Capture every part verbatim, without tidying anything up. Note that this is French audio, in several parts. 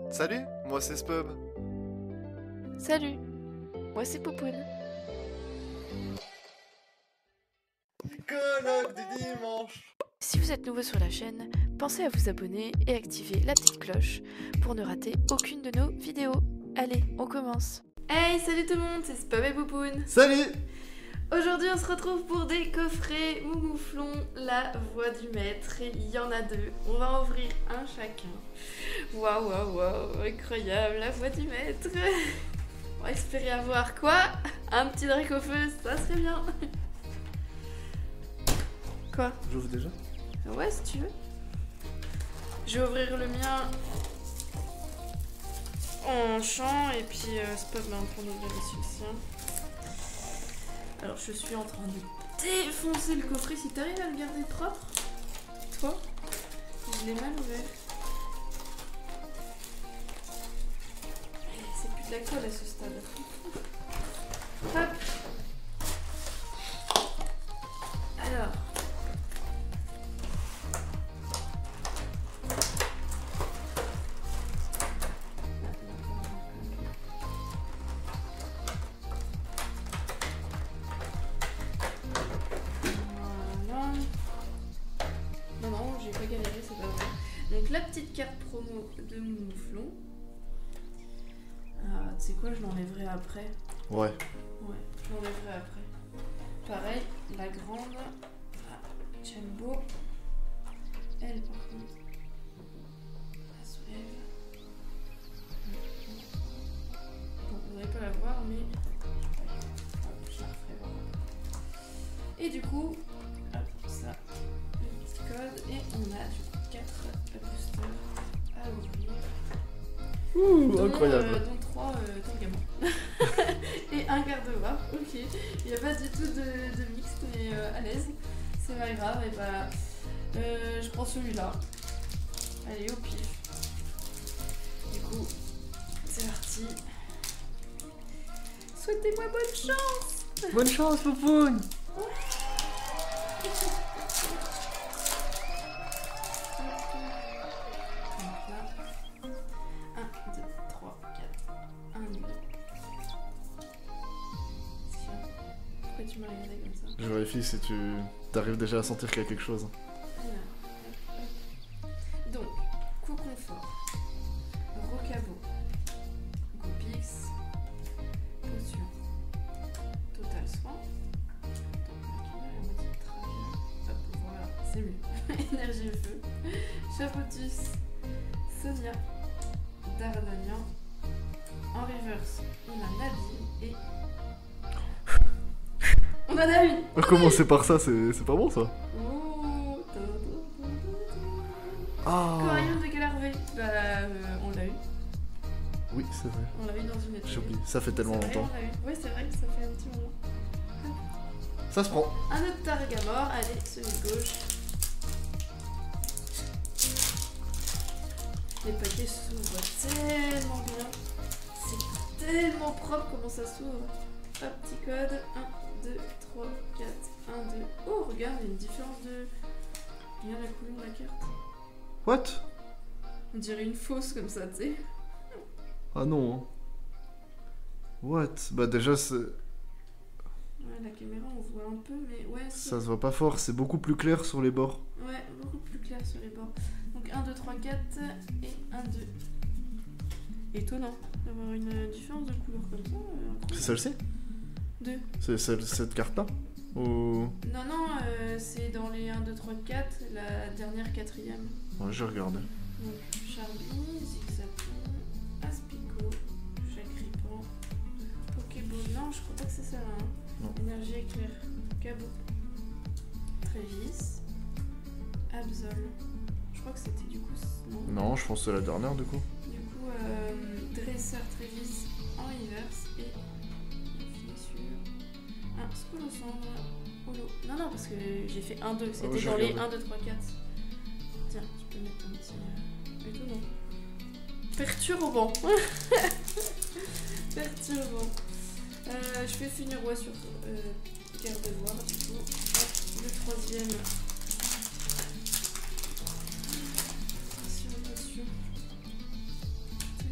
Salut, moi c'est Spub. Salut, moi c'est Poupoune. Colloque du dimanche. Si vous êtes nouveau sur la chaîne, pensez à vous abonner et activer la petite cloche pour ne rater aucune de nos vidéos. Allez, on commence. Hey, salut tout le monde, c'est Spub et Poupoune. Salut. Aujourd'hui, on se retrouve pour des coffrets Moumouflon, la voix du maître. Et il y en a deux. On va en ouvrir un chacun. Waouh, waouh, waouh, incroyable, la voix du maître. On va espérer avoir quoi? Un petit drake au feu, ça serait bien. Quoi? J'ouvre déjà? Ouais, si tu veux. Je vais ouvrir le mien en chant et puis euh, Spub va prendre ouvrir le sien. Alors je suis en train de défoncer le coffret. Si t'arrives à le garder propre, toi, je l'ai mal ouvert. C'est plus de la colle à ce stade. Hop. Alors. Donc la petite carte promo de Moumouflon. Ah, tu sais quoi, je l'enlèverai après. Ouais. Ouais, je l'enlèverai après. Pareil, la grande. Ah, Jumbo. Elle, par contre, elle soulève. Bon, vous n'allez pas la voir, mais hop, je la ferai voir. Et du coup, hop, ça, le petit code. Et on a du coup quatre boosters à ouvrir. Ouh, dont, incroyable. Euh, dont trois euh, Tangamon. Et un garde-voix, ok. Il n'y a pas du tout de, de mixte, mais euh, à l'aise. C'est pas grave, et bah. Euh, je prends celui-là. Allez, au pif. Du coup, c'est parti. Souhaitez-moi bonne chance! Bonne chance, Poupoune. Tu m'as regardé comme ça. Je vérifie si tu t'arrives déjà à sentir qu'il y a quelque chose. Donc, coup confort, rocabo, Goopix, potion, total soin. Hop, voilà, c'est mieux. Énergie et feu, Chapotus, Sonia, D'Artagnan. En reverse, on a Nabil et. On en a une. Commencer par ça, c'est c'est pas bon ça. Oh. Ah. Coraillon de Galarvé. Bah, euh, on l'a eu. Oui, c'est vrai. On l'a eu dans une étoile. J'ai oublié, ça fait tellement C'est vrai, longtemps. on l'a eu. Ouais, c'est vrai que ça fait un petit moment. Ça se prend. Un autre Targamore. Allez, celui de gauche. Les paquets s'ouvrent tellement bien. C'est tellement propre comment ça s'ouvre. Hop, petit code. un, deux, trois, quatre, un, deux. Oh, regarde, il y a une différence de. Regarde la couleur de la carte. What? On dirait une fausse comme ça, tu sais. Ah non. Hein. What? Bah déjà, c'est... Ouais, la caméra, on voit un peu, mais ouais. ça se voit pas fort, c'est beaucoup plus clair sur les bords. Ouais, beaucoup plus clair sur les bords. Donc un, deux, trois, quatre et un, deux. Étonnant d'avoir une différence de couleur comme ça. Euh, C'est celle-ci? Deux. C'est celle- cette carte-là? Ou... Non, non, euh, c'est dans les un, deux, trois, quatre, la dernière quatrième. Ouais, je regarde. Donc Charlie, Zigzagoon, Aspico, Chagripan, Pokéball. Non, je crois pas que c'est ça. Hein. Non. Énergie éclair, Cabot, Trévis, Absol. Je crois que c'était du coup. Non. Non, je pense que c'est la dernière du coup. Du coup, euh, Dresseur Trévis en reverse et un Scolosandre, Holo. Non, non, parce que j'ai fait un, deux. C'était ouais, dans les regardé. un, deux, trois, quatre. Tiens, tu peux mettre un petit. Euh... Étonnant. Perturbant. Perturbant. Euh, je fais Funérois sur euh, Garde-Voir, du coup. Hop, le troisième. Sur le dessus.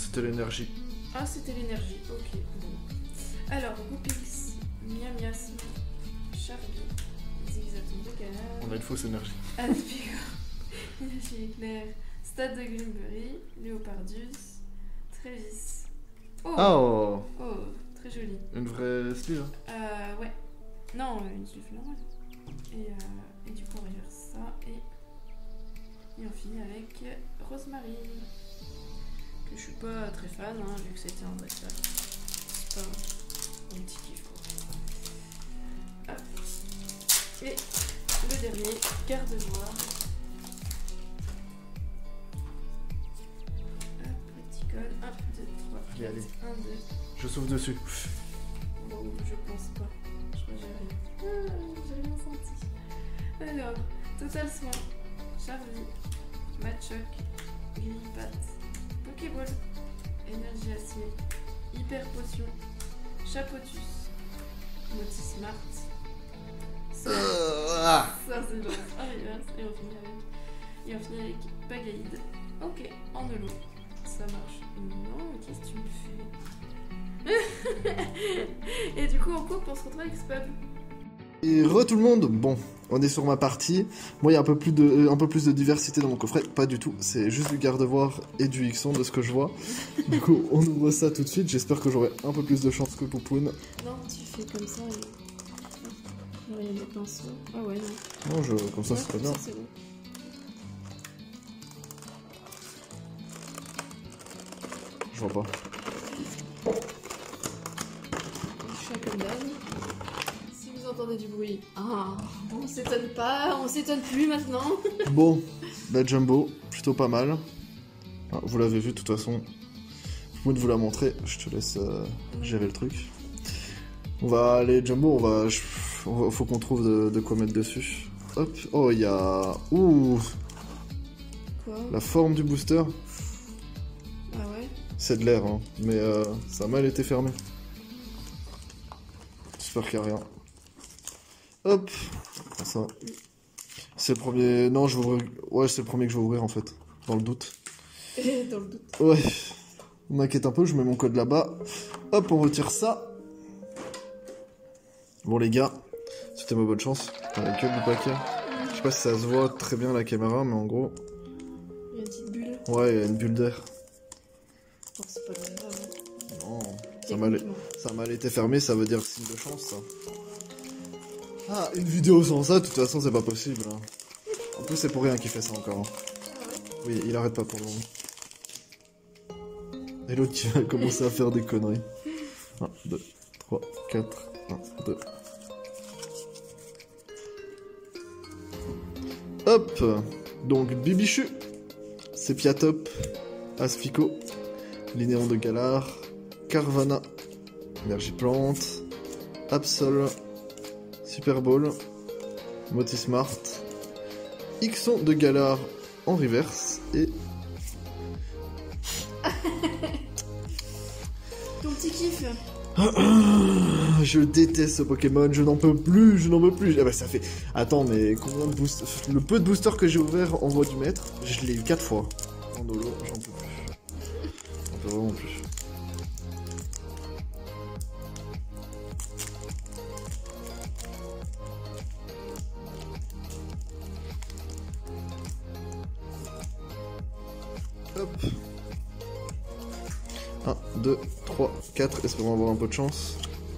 C'était l'énergie. Ah, c'était l'énergie, ok. Bon. Alors, Goopix, Miam Miasme, Charlie, Zigzaton de Canard. On a une fausse énergie. Aspico, Énergie éclair, Stade de Grimberry, Léopardus, Trévis. Oh, Oh, oh, très joli. une vraie sleeve. Euh, ouais. Non, une sleeve normale. Et, euh, et du coup, on reverse ça et, et on finit avec Rosemary. Que je suis pas très fan, hein, vu que c'était un vrai pack. C'est pas mon petit kiff, quoi. Hop. Et le dernier, garde-voix. Hop, petit col. un, deux, trois, Allez, allez. un, deux. Je souffle dessus. Bon, je pense pas. Je crois que j'ai rien. Ah, j'ai rien senti. Alors, Total Soin, Charlie, Matchoc, Grippat, Pokéball, Énergie Acier, Hyper Potion, Chapotus, Moti Smart. Ça, Ah. ça c'est long. Ah, et on finit avec, et on finit avec Pagaïde. Ok, en holo. Ça marche. Non, qu'est-ce que tu me fais? Et du coup, en coupe, on se retrouve avec Spub. Et re tout le monde, bon, on est sur ma partie. Moi, il y a un peu plus de, un peu plus de diversité dans mon coffret. Pas du tout, c'est juste du garde-voir et du Ixon de ce que je vois. Du coup, on ouvre ça tout de suite. J'espère que j'aurai un peu plus de chance que Poupoune. Non, tu fais comme ça et... il y a des pinceaux. Ah ouais, non. Non, je, comme ça, Ouais, c'est très comme bien. ça, c'est bon. Je vois pas. Je fais comme d'hab. Si vous entendez du bruit, ah, on s'étonne pas, on s'étonne plus maintenant. Bon, bah Jumbo, plutôt pas mal. Ah, vous l'avez vu de toute façon. Poupoune vous l'a montré. Je te laisse euh, gérer le truc. On va aller Jumbo, on va, je- on va- faut qu'on trouve de, de quoi mettre dessus. Hop, oh il y a, ouh, Quoi? la forme du booster. Ah ouais? C'est de l'air, hein, mais euh, ça a mal été fermé. J'espère qu'il n'y a rien. Hop, comme ça. C'est le premier. Non, je vais ouvrir. Ouais, c'est le premier que je vais ouvrir en fait, dans le doute. Dans le doute. Ouais, on m'inquiète un peu, je mets mon code là-bas. Hop, on retire ça. Bon, les gars, souhaitez-moi bonne chance. Dans la queue du paquet. Je sais pas si ça se voit très bien à la caméra, mais en gros, Il y a une petite bulle. ouais, il y a une bulle d'air. Bon, c'est pas très grave. hein. Non, ça m'a Techniquement. ça a mal été fermé, ça veut dire signe de chance, ça. Ah, une vidéo sans ça, de toute façon, c'est pas possible. hein. En plus, c'est pour rien qu'il fait ça encore. hein. Ah ouais? Oui, il arrête pas pour le moment. Et l'autre qui va commencer à faire des conneries. un, deux, trois, quatre, un, deux. Hop. Donc, Bibichu, Sepiatop, Aspico, Linéon de Galar, Carvana, Énergie Plante, Absol, Super Ball, Motismart, Ixon de Galar en reverse et Ton petit kiff. je déteste ce Pokémon, je n'en peux plus, je n'en peux plus. Ah bah ça fait... Attends, mais combien de boosters... Le peu de boosters que j'ai ouvert en voie du maître, je l'ai eu quatre fois. En holo, j'en peux plus. J'en peux vraiment plus. Hop. un, deux, trois, quatre, espérons avoir un peu de chance.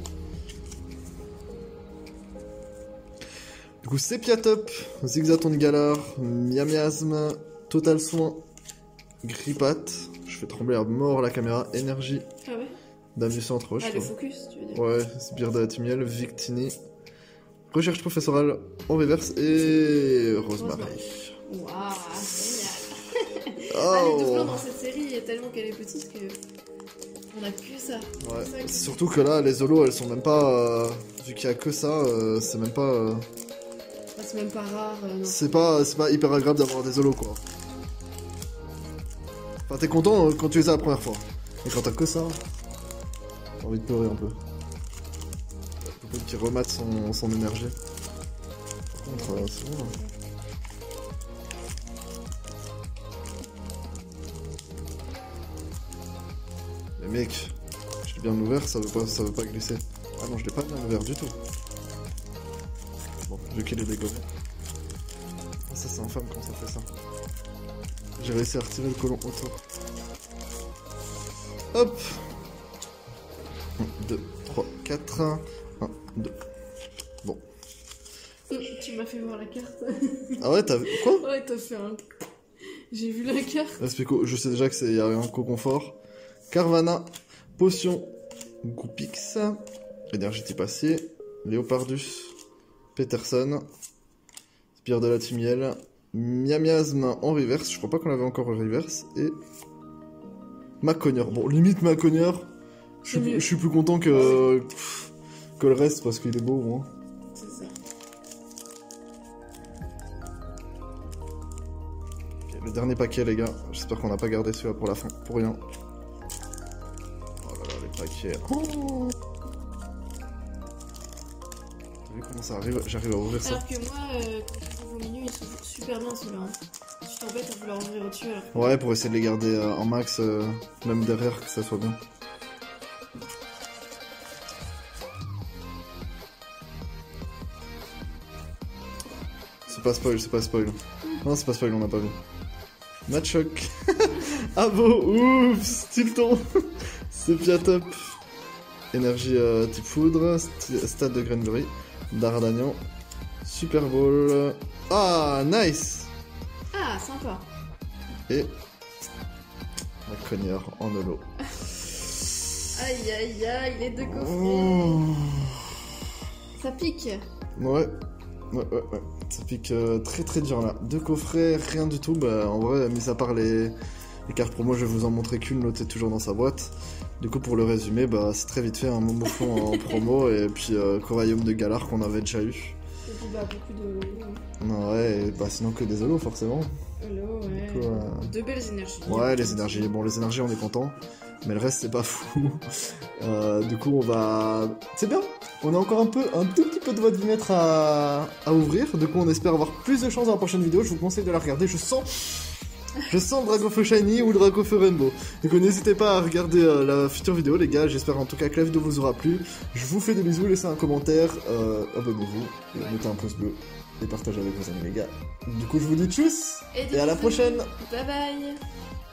Du coup, Sepiatop, Zigzaton de Galar, Miamiasme, Total Soin, Grippat. Je fais trembler à mort la caméra. Énergie, Ah ouais? Dame du Centre, ouais, Ah, je le trouve. focus, tu veux dire? Ouais, Sbire d'Atimiel, Victini, Recherche professorale en reverse et Rosemary. Waouh, génial! Ah, les Oh. doublons dans cette série, il y a tellement qu'elle est petite que. On a que ça. Ouais, C'est ça que- surtout que là, les holos, elles sont même pas. euh, vu qu'il y a que ça, euh, c'est même pas. euh, Ah, c'est même pas rare. euh, non. c'est pas, c'est pas hyper agréable d'avoir des holos, quoi. Enfin, t'es content euh, quand tu les as la première fois. Et quand t'as que ça, t'as envie de pleurer un peu. Faut qu'il remate son, son énergie. Par contre, euh, c'est bon. hein. mec, je l'ai bien ouvert, ça veut pas, ça veut pas glisser. Ah non, je l'ai pas bien ouvert du tout. Bon, vu qu'il est dégomé. Ah, ça c'est infâme quand ça fait ça. J'ai réussi à retirer le colon autour. Hop. un, deux, trois, quatre. un, deux. Bon. Tu m'as fait voir la carte. Ah ouais, t'as vu quoi? Ouais, t'as fait un... J'ai vu la carte. Explico, je sais déjà que c'est y a un co-confort. Carvana, potion, Goupix, énergie type acier, Léopardus, Peterson, Spire de la Timiel, Miamiasme en reverse, je crois pas qu'on l'avait encore en reverse, et Maconieur. Bon, limite Maconieur, je suis, je suis plus content que, pff, que le reste parce qu'il est beau au moins. C'est ça. Okay, le dernier paquet les gars, j'espère qu'on n'a pas gardé celui-là pour la fin, pour rien. Oh là là, les paquets. Oh. T'as vu comment ça arrive? J'arrive à ouvrir ça. Alors que moi, euh, quand je trouve au milieu, ils s'ouvrent super bien ceux-là. Hein. Tu t'embêtes à vouloir ouvrir au-dessus. Alors que... Ouais, pour essayer de les garder euh, en max, euh, même derrière, que ça soit bien. C'est pas spoil, c'est pas spoil. Non, c'est pas spoil, on n'a pas vu. Matchok. Avo, oups, Tilton. Sepia top. Énergie euh, type foudre. st Stade de Granbury. D'Ardagnan. Super Bowl. Ah, nice. Ah, sympa. Et. La cogneur en holo. Aïe aïe aïe, les deux coffrets. Oh. Ça pique. Ouais. Ouais, ouais, ouais. Ça pique euh, très très dur là. Deux coffrets, rien du tout. Bah, en vrai, mis à part les, les cartes promo, je vais vous en montrer qu'une, l'autre est toujours dans sa boîte. Du coup, pour le résumer, bah, c'est très vite fait un Momouflon en promo et puis euh, Coraium de Galar qu'on avait déjà eu. Et puis bah, beaucoup de. Non, ouais, et bah, sinon que des holos forcément. Holo, ouais. Du coup, euh... De belles énergies. Ouais, les énergies. Bon, les énergies, on est content. Mais le reste, c'est pas fou. euh, du coup, on va... C'est bien. On a encore un peu, un tout petit peu de voie du maître à... à ouvrir. Du coup, on espère avoir plus de chance dans la prochaine vidéo. Je vous conseille de la regarder. Je sens... Je sens le Dracofeu Shiny ou le Dracofeu Rainbow. Donc n'hésitez pas à regarder euh, la future vidéo, les gars. J'espère en tout cas que la vidéo vous aura plu. Je vous fais des bisous. Laissez un commentaire. Euh, Abonnez-vous. Mettez un pouce bleu. Et partagez avec vos amis, les gars. Du coup, je vous dis tchuss. Et, Et à la prochaine. Bye bye.